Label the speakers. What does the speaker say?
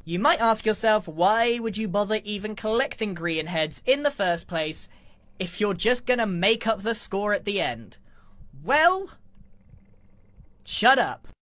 Speaker 1: You might ask yourself, why would you bother even collecting Grian heads in the first place if you're just gonna make up the score at the end? Well, shut up.